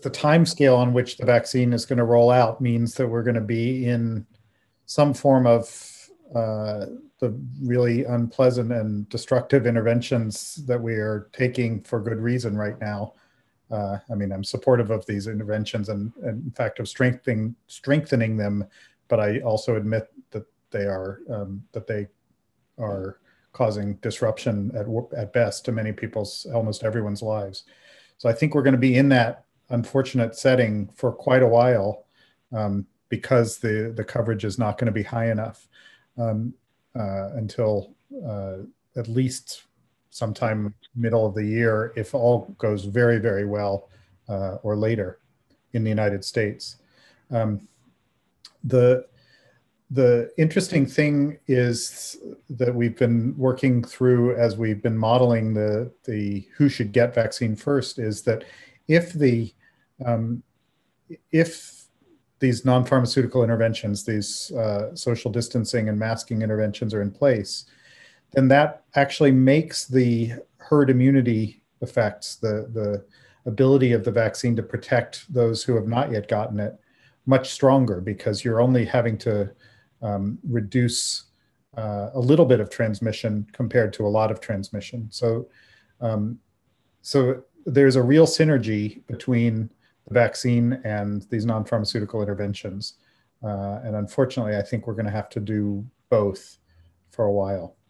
the time scale on which the vaccine is going to roll out means that we're going to be in some form of the really unpleasant and destructive interventions that we are taking for good reason right now. I mean, I'm supportive of these interventions and in fact of strengthening them, but I also admit that they are causing disruption at best to many people's, almost everyone's lives. So I think we're going to be in that unfortunate setting for quite a while because the coverage is not going to be high enough until at least sometime middle of the year, if all goes very, very well, or later in the United States. The interesting thing is that we've been working through as we've been modeling the who should get vaccine first is that if these non-pharmaceutical interventions, these social distancing and masking interventions are in place, then that actually makes the herd immunity effects, the ability of the vaccine to protect those who have not yet gotten it, much stronger, because you're only having to reduce a little bit of transmission compared to a lot of transmission. So, so there's a real synergy between the vaccine and these non-pharmaceutical interventions. And unfortunately, I think we're going to have to do both for a while.